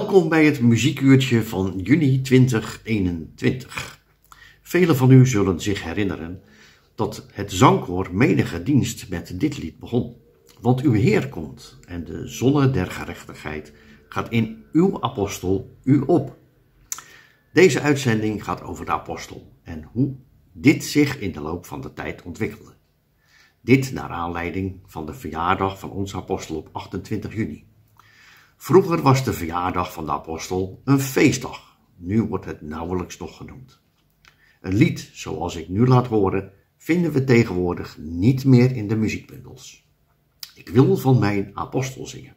Welkom bij het muziekuurtje van juni 2021. Velen van u zullen zich herinneren dat het zangkoor menige dienst met dit lied begon. Want uw Heer komt en de zonne der gerechtigheid gaat in uw apostel u op. Deze uitzending gaat over de apostel en hoe dit zich in de loop van de tijd ontwikkelde. Dit naar aanleiding van de verjaardag van onze apostel op 28 juni. Vroeger was de verjaardag van de apostel een feestdag, nu wordt het nauwelijks nog genoemd. Een lied zoals ik nu laat horen vinden we tegenwoordig niet meer in de muziekbundels. Ik wil van mijn apostel zingen.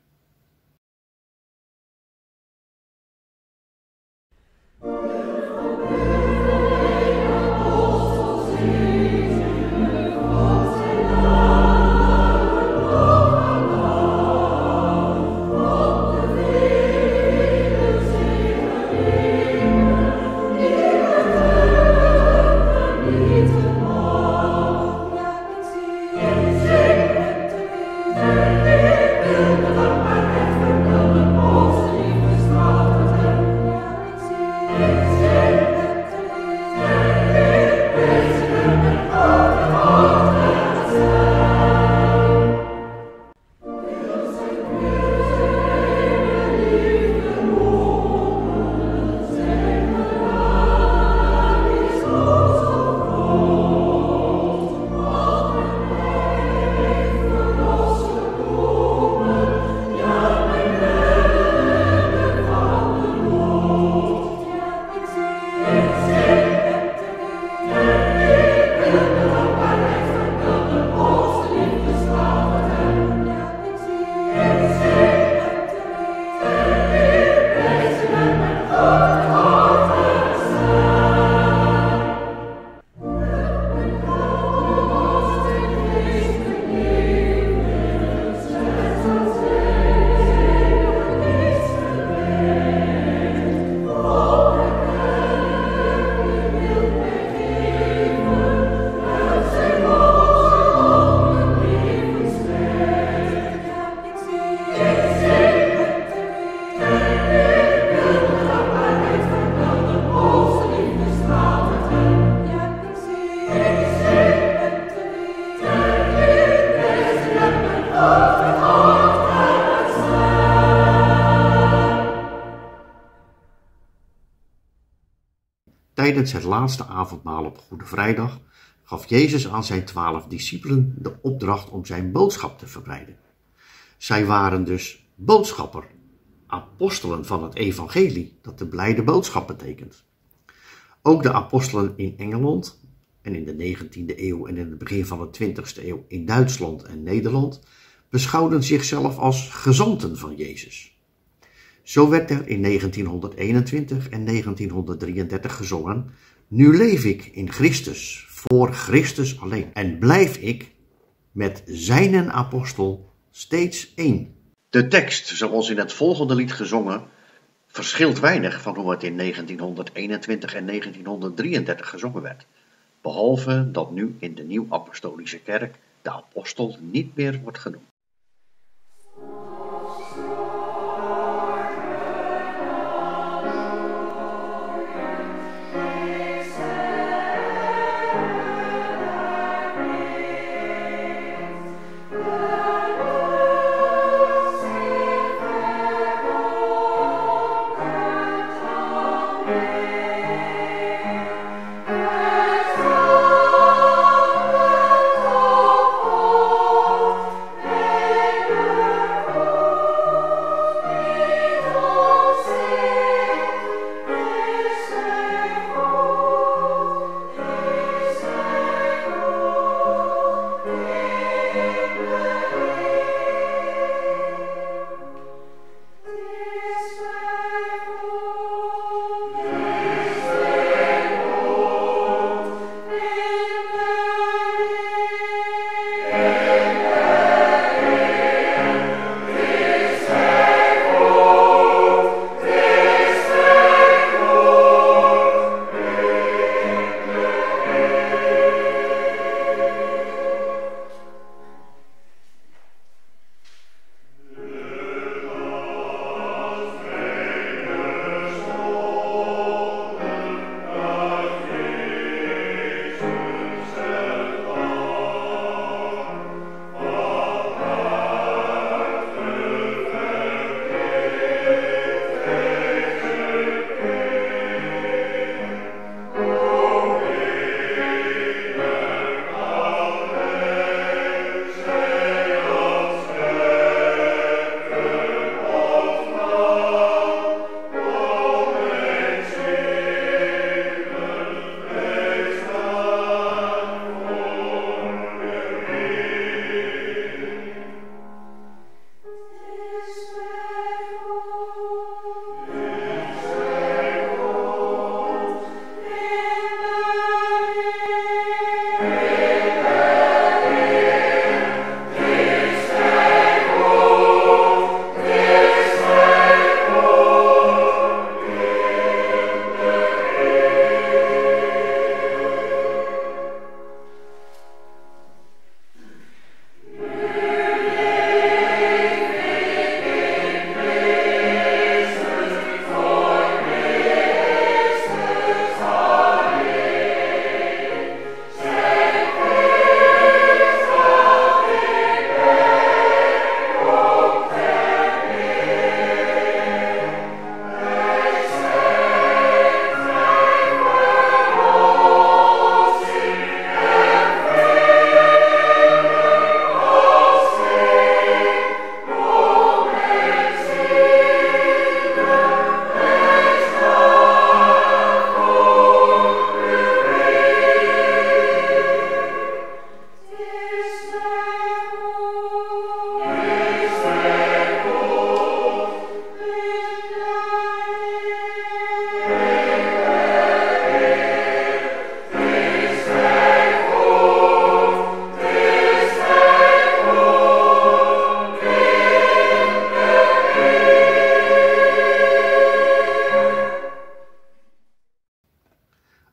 Tijdens het laatste avondmaal op Goede Vrijdag gaf Jezus aan zijn 12 discipelen de opdracht om zijn boodschap te verbreiden. Zij waren dus boodschapper, apostelen van het evangelie, dat de blijde boodschap betekent. Ook de apostelen in Engeland en in de 19e eeuw en in het begin van de 20e eeuw in Duitsland en Nederland beschouwden zichzelf als gezanten van Jezus. Zo werd er in 1921 en 1933 gezongen: nu leef ik in Christus, voor Christus alleen. En blijf ik met zijnen apostel steeds één. De tekst, zoals in het volgende lied gezongen, verschilt weinig van hoe het in 1921 en 1933 gezongen werd. Behalve dat nu in de Nieuw-Apostolische Kerk de apostel niet meer wordt genoemd. Amen.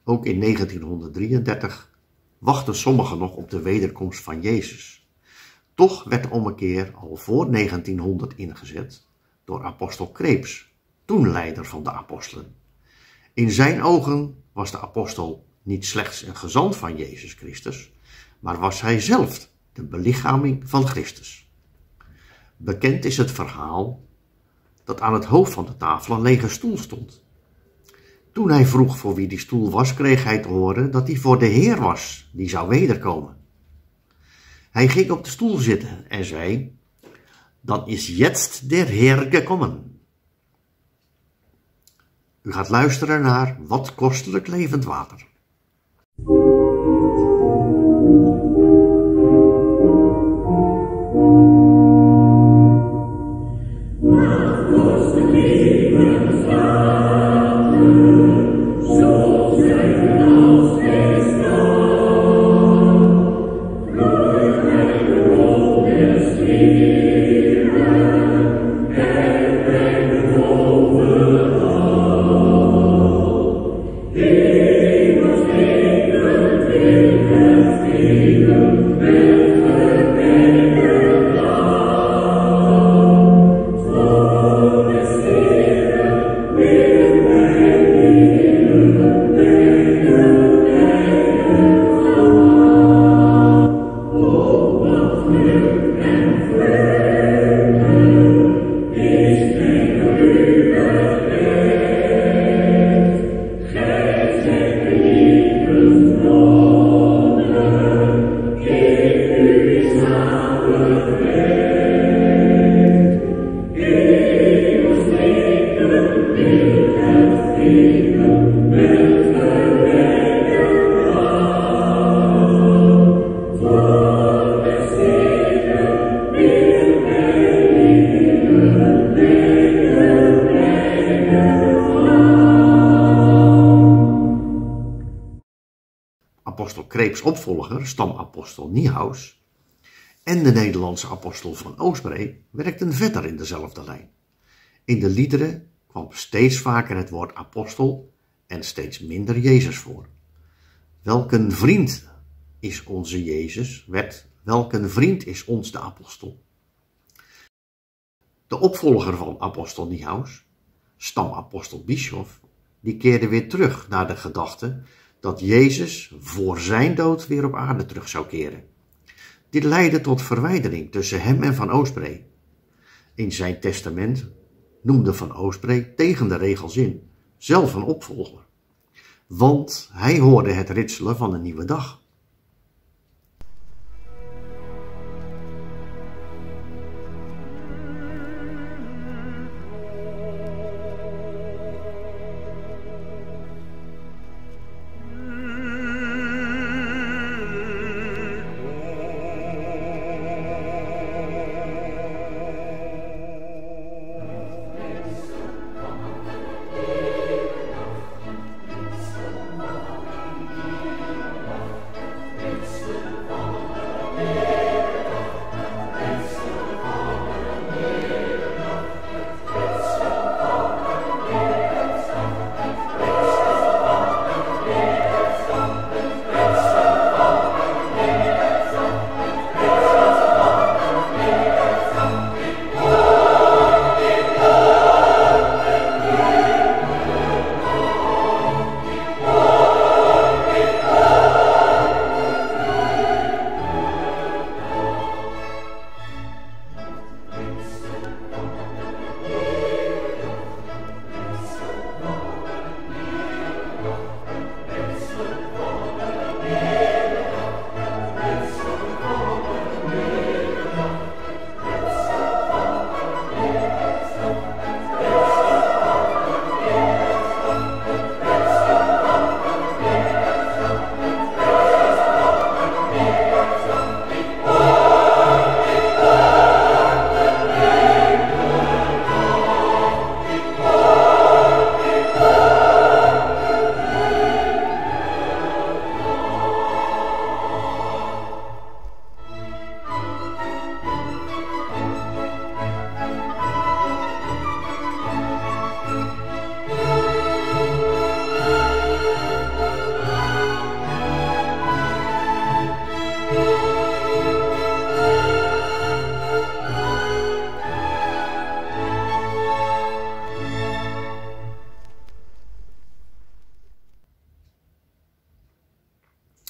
Ook in 1933 wachten sommigen nog op de wederkomst van Jezus. Toch werd de ommekeer al voor 1900 ingezet door apostel Kreeps, toen leider van de apostelen. In zijn ogen was de apostel niet slechts een gezant van Jezus Christus, maar was hij zelf de belichaming van Christus. Bekend is het verhaal dat aan het hoofd van de tafel een lege stoel stond. Toen hij vroeg voor wie die stoel was, kreeg hij te horen dat die voor de Heer was, die zou wederkomen. Hij ging op de stoel zitten en zei: "Dan is jetzt der Heer gekomen." U gaat luisteren naar Wat kostelijk levend water. Apostel Kreeps opvolger, stamapostel Niehaus, en de Nederlandse apostel van Oosbree werkten verder in dezelfde lijn. In de liederen kwam steeds vaker het woord apostel en steeds minder Jezus voor. Welk een vriend is onze Jezus, werd welk een vriend is ons de apostel. De opvolger van apostel Niehaus, stamapostel Bischoff, die keerde weer terug naar de gedachte dat Jezus voor zijn dood weer op aarde terug zou keren. Dit leidde tot verwijdering tussen hem en Van Oosbree. In zijn testament noemde Van Oosbree tegen de regels in zelf een opvolger, want hij hoorde het ritselen van een nieuwe dag.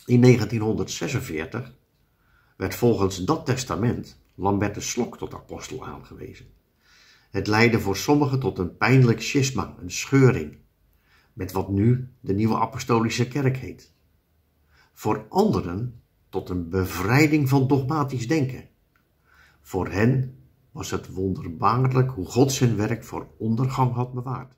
In 1946 werd volgens dat testament Lambertus Slok tot apostel aangewezen. Het leidde voor sommigen tot een pijnlijk schisma, een scheuring, met wat nu de nieuwe apostolische kerk heet. Voor anderen tot een bevrijding van dogmatisch denken. Voor hen was het wonderbaarlijk hoe God zijn werk voor ondergang had bewaard.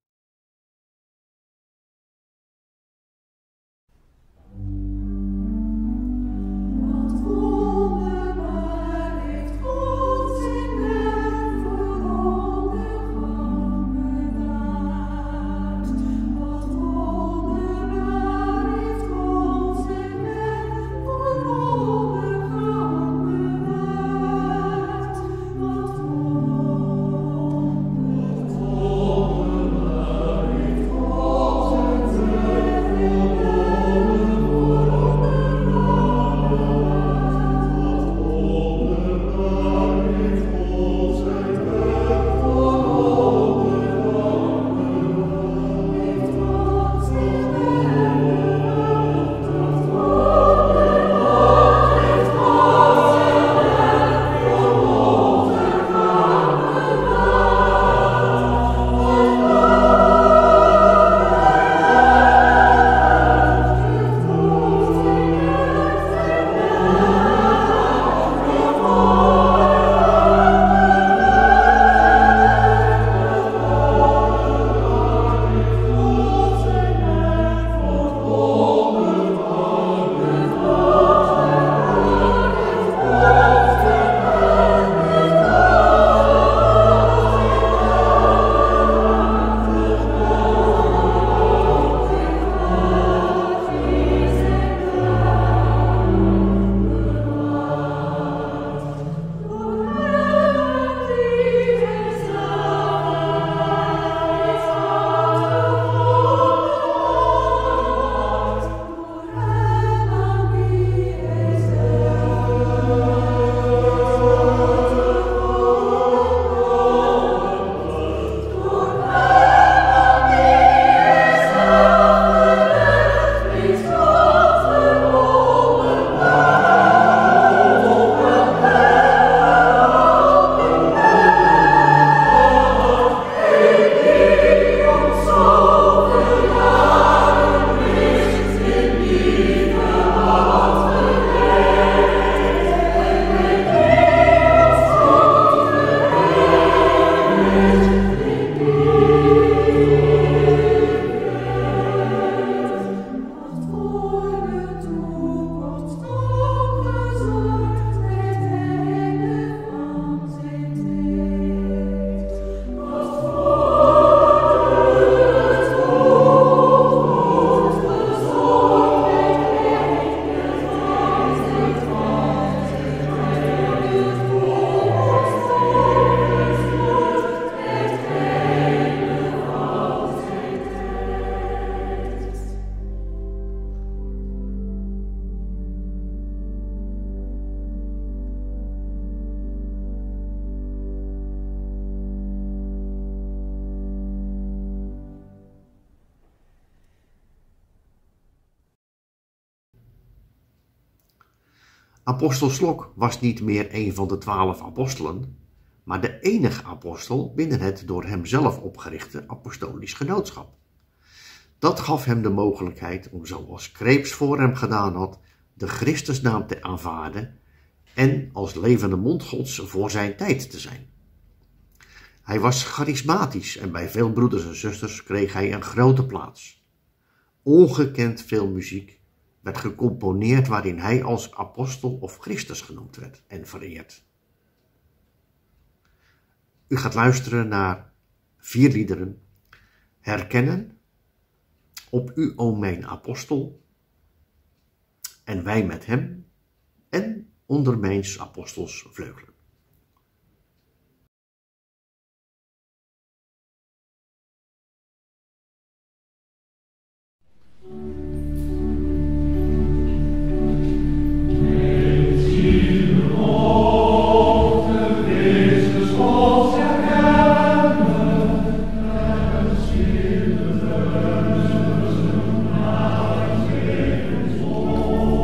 Apostel Slok was niet meer een van de 12 apostelen, maar de enige apostel binnen het door hemzelf opgerichte apostolisch genootschap. Dat gaf hem de mogelijkheid om, zoals Creeps voor hem gedaan had, de Christusnaam te aanvaarden en als levende mond Gods voor zijn tijd te zijn. Hij was charismatisch en bij veel broeders en zusters kreeg hij een grote plaats. Ongekend veel muziek werd gecomponeerd waarin hij als apostel of Christus genoemd werd en vereerd. U gaat luisteren naar 4 liederen: Herkennen, Op u, o mijn apostel, En wij met hem, en Onder mijns apostels vleugelen. Oh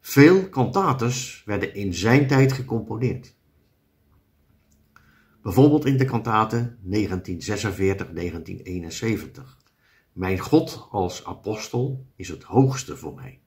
Veel cantates werden in zijn tijd gecomponeerd. Bijvoorbeeld in de cantate 1946-1971. Mijn God als apostel is het hoogste voor mij.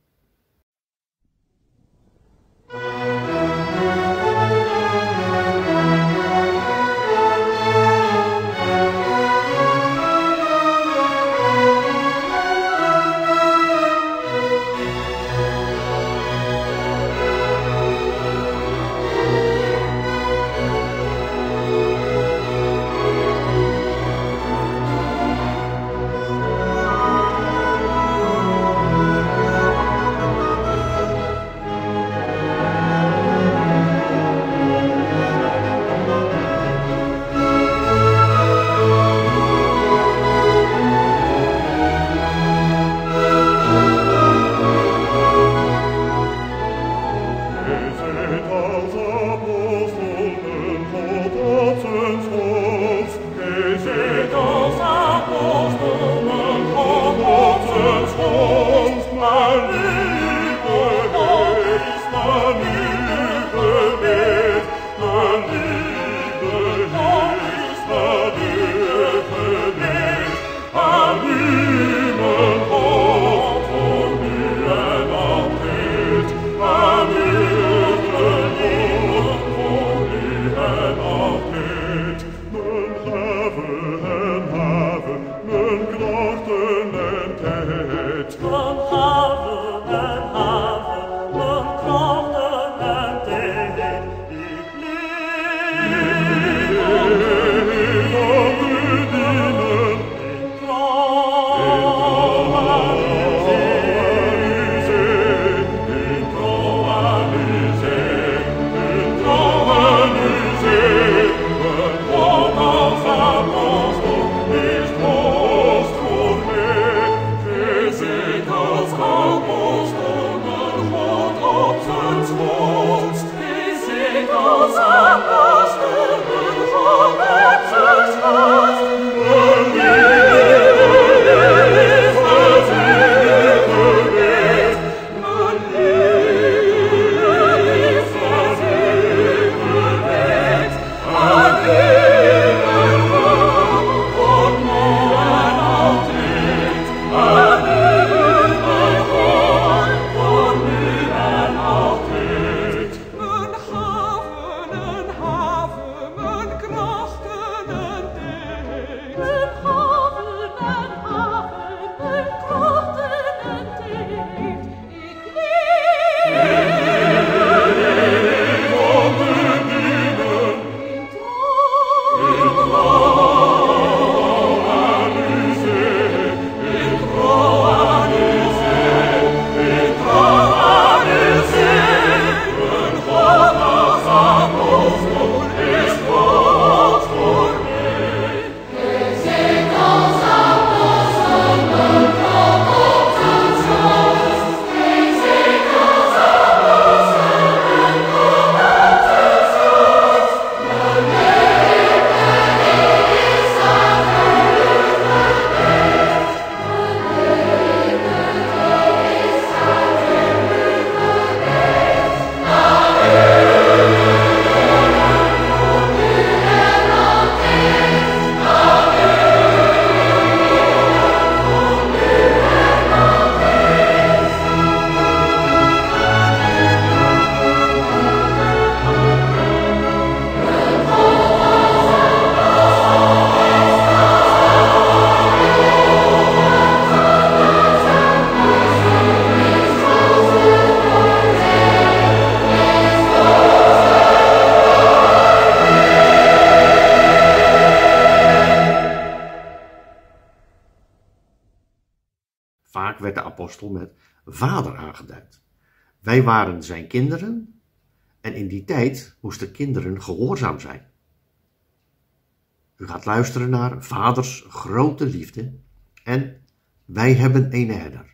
Vaak werd de apostel met vader aangeduid. Wij waren zijn kinderen en in die tijd moesten kinderen gehoorzaam zijn. U gaat luisteren naar vaders grote liefde en wij hebben een herder.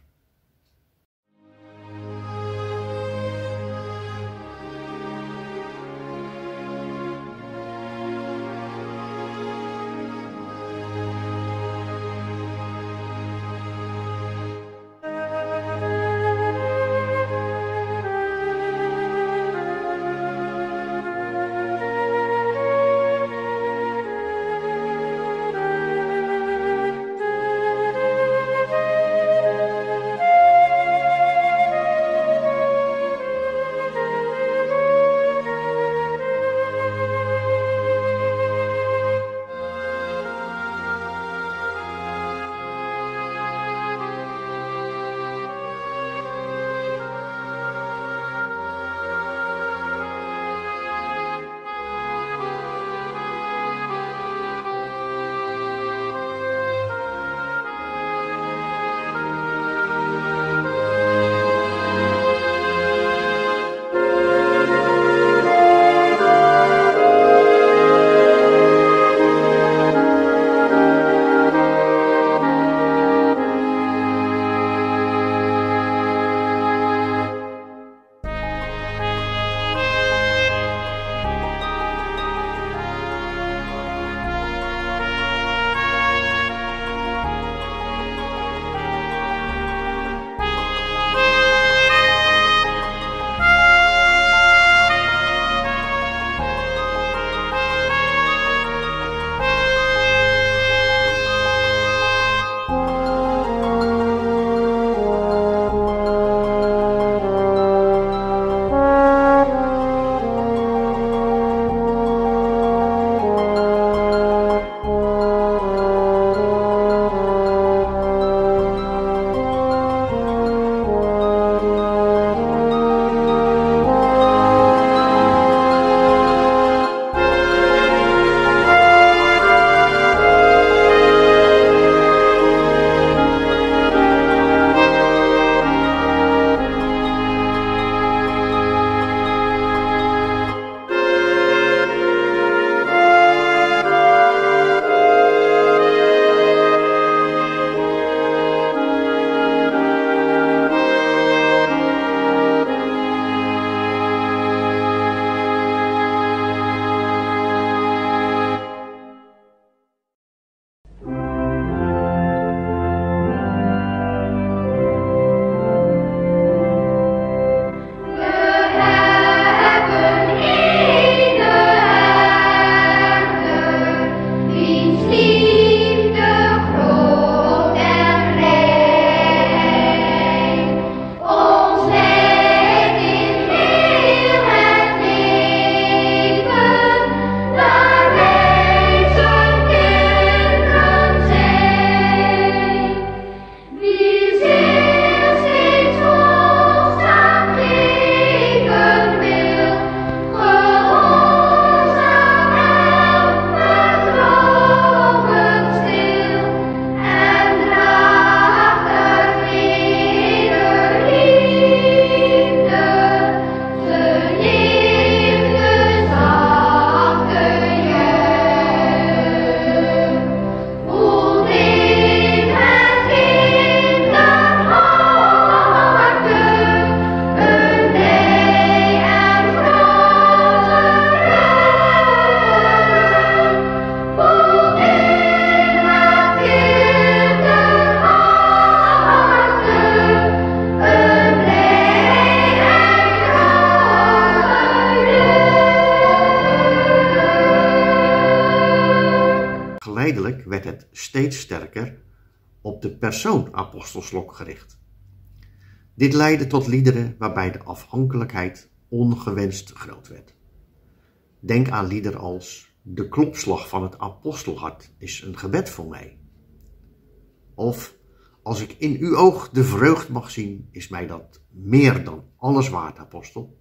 steeds sterker op de persoon apostel Slok gericht. Dit leidde tot liederen waarbij de afhankelijkheid ongewenst groot werd. Denk aan liederen als De klopslag van het apostelhart is een gebed voor mij. Of Als ik in uw oog de vreugd mag zien, is mij dat meer dan alles waard, apostel.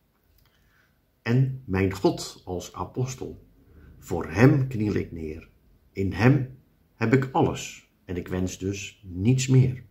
En mijn God als apostel, voor hem kniel ik neer. In hem heb ik alles en ik wens dus niets meer.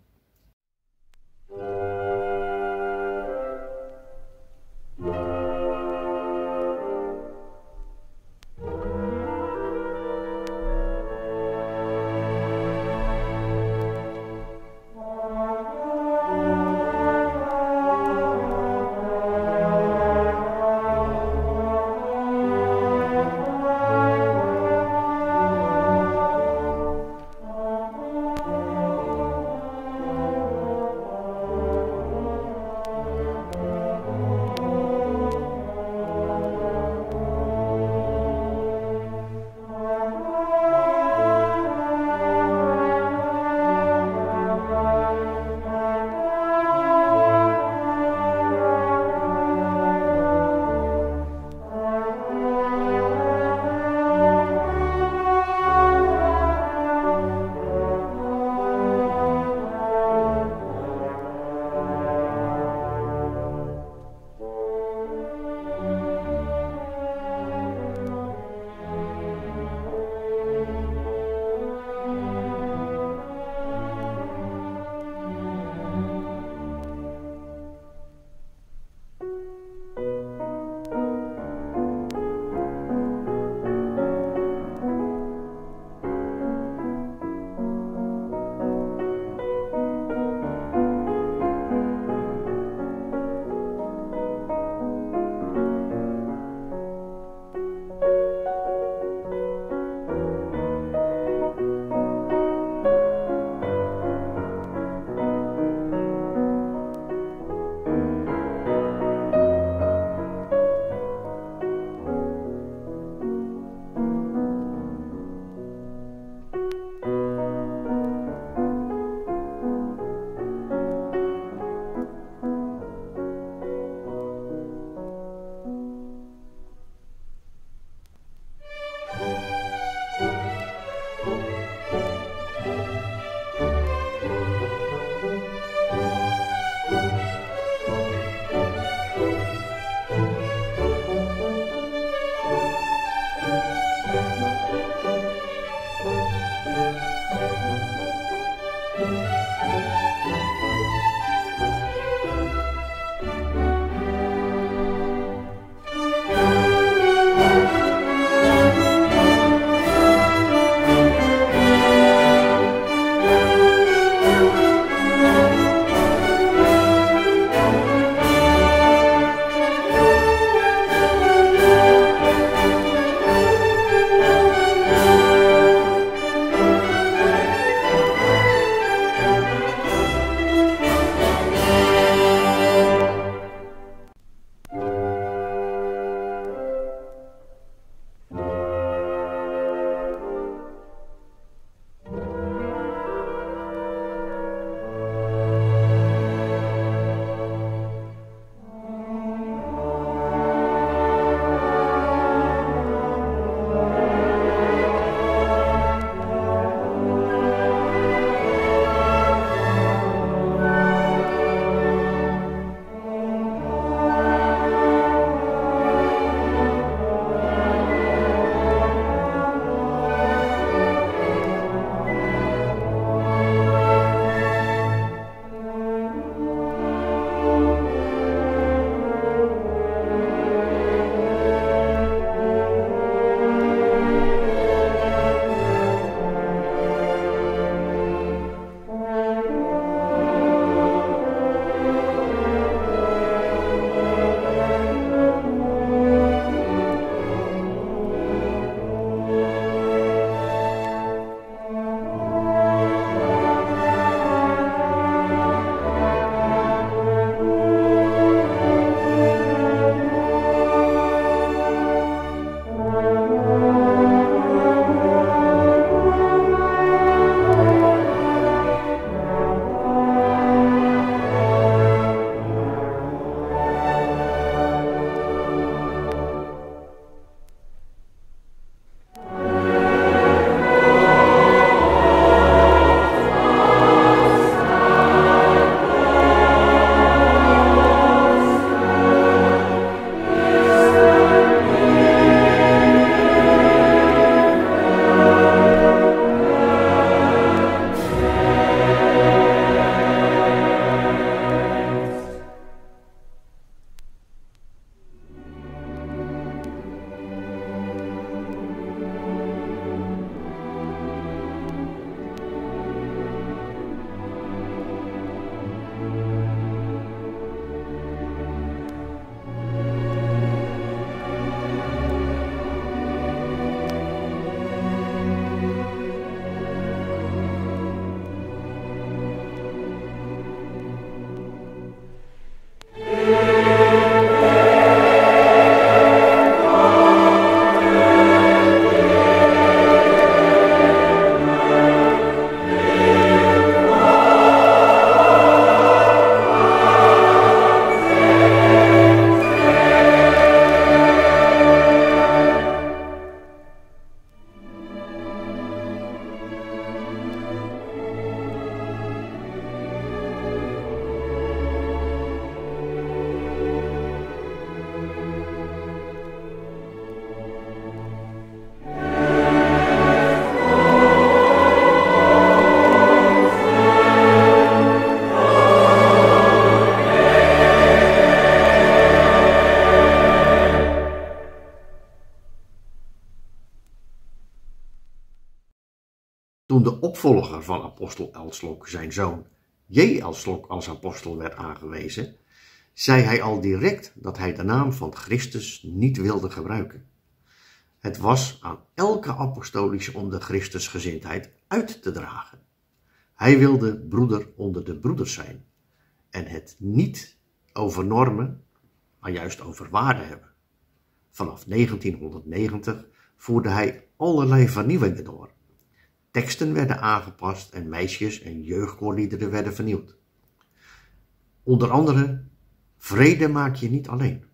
Toen de opvolger van apostel Elslok zijn zoon J. Elslok als apostel werd aangewezen, zei hij al direct dat hij de naam van Christus niet wilde gebruiken. Het was aan elke apostolische om de Christusgezindheid uit te dragen. Hij wilde broeder onder de broeders zijn en het niet over normen, maar juist over waarden hebben. Vanaf 1990 voerde hij allerlei vernieuwingen door. Teksten werden aangepast en meisjes- en jeugdkoorliederen werden vernieuwd. Onder andere, vrede maak je niet alleen.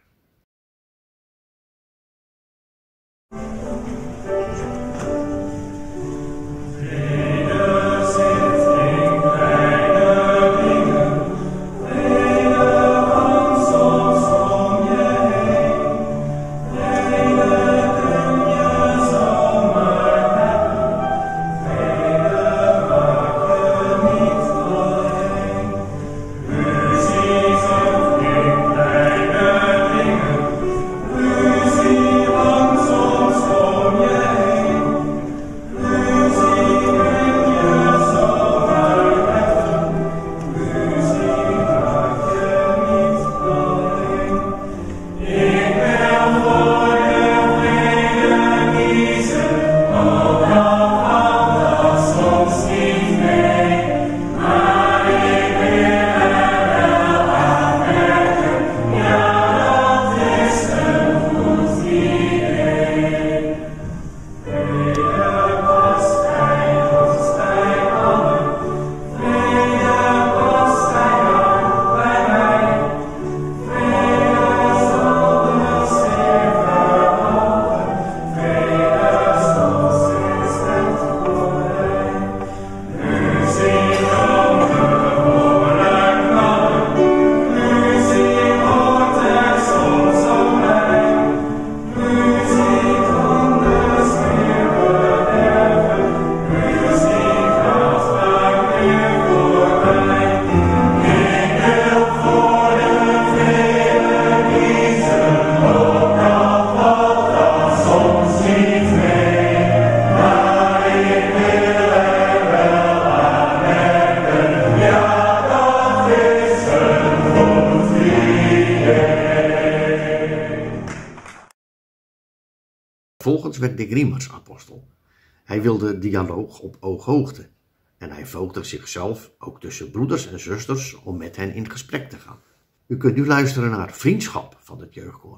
Vervolgens werd Degrimas apostel. Hij wilde dialoog op ooghoogte en hij voogde zichzelf ook tussen broeders en zusters om met hen in gesprek te gaan. U kunt nu luisteren naar Vriendschap van het jeugdkoor.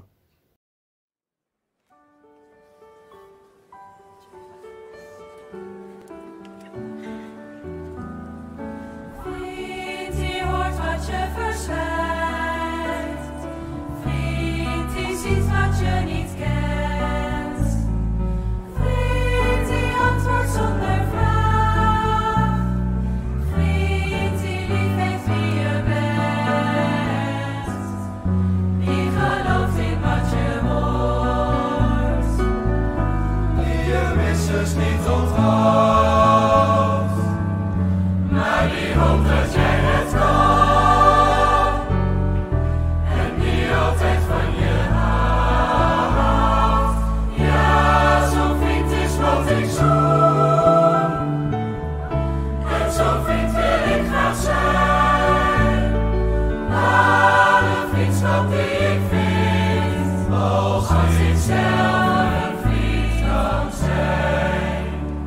Vriend die hoort wat je verzwijgt, vriend die ziet wat je niet kent, vriend die antwoordt zonder vraag, vriend die lief heeft wie je bent, die gelooft in wat je hoort, die je wissers niet onthoudt, maar die hoopt dat jij het kan en die altijd van je houdt. Ja, zo'n vriend is wat ik zoek en zo'n vriend wil ik graag zijn. Maar een vriendschap die ik vind, als ik zelf een vriend kan zijn.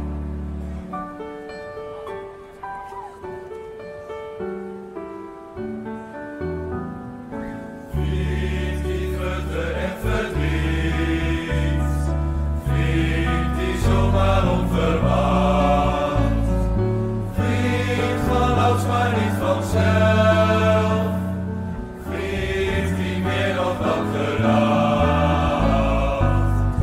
Vriend die vreugde en verdriet, vriend die zomaar onverwacht, vriend van ouds maar niet vanzelf, vriend die meer dan wel gedacht,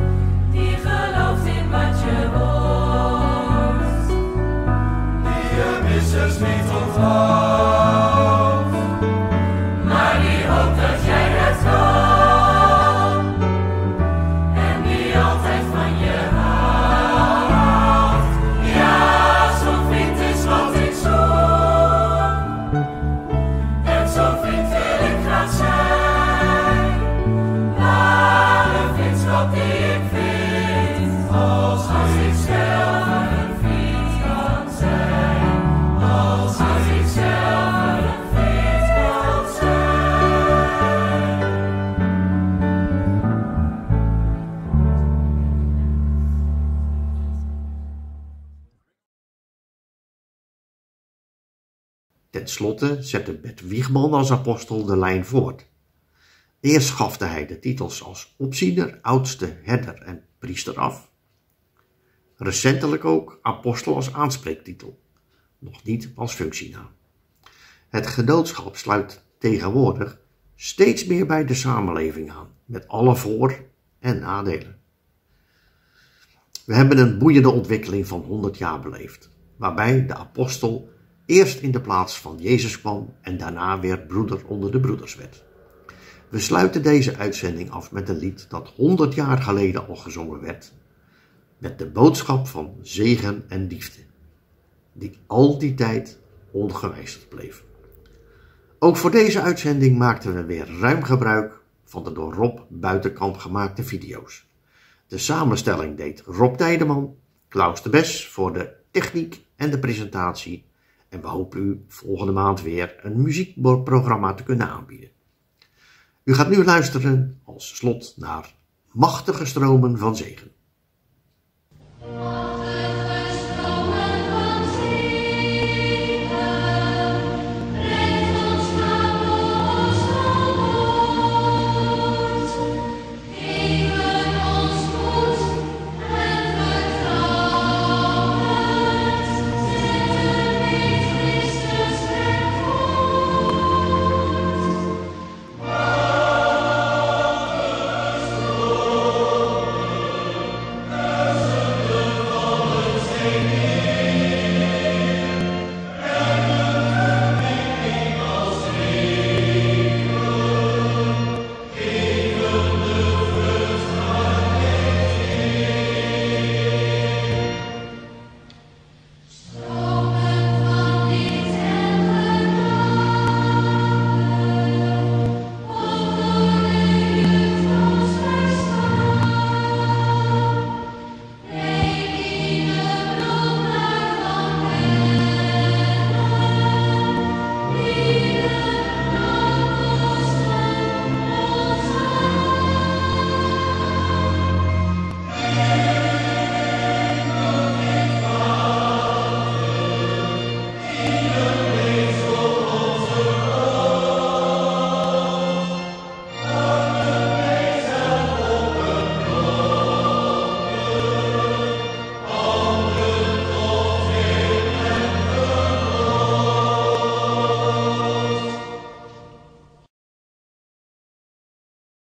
Ten slotte zette Bert Wiegman als apostel de lijn voort. Eerst schafte hij de titels als opziener, oudste, herder en priester af. Recentelijk ook apostel als aanspreektitel, nog niet als functienaam. Het genootschap sluit tegenwoordig steeds meer bij de samenleving aan, met alle voor- en nadelen. We hebben een boeiende ontwikkeling van 100 jaar beleefd, waarbij de apostel eerst in de plaats van Jezus kwam en daarna weer broeder onder de broeders werd. We sluiten deze uitzending af met een lied dat 100 jaar geleden al gezongen werd, met de boodschap van zegen en liefde, die al die tijd ongewijzigd bleef. Ook voor deze uitzending maakten we weer ruim gebruik van de door Rob Buitenkamp gemaakte video's. De samenstelling deed Rob Tijdeman, Klaus de Bes voor de techniek en de presentatie en we hopen u volgende maand weer een muziekprogramma te kunnen aanbieden. U gaat nu luisteren als slot naar Machtige Stromen van Zegen.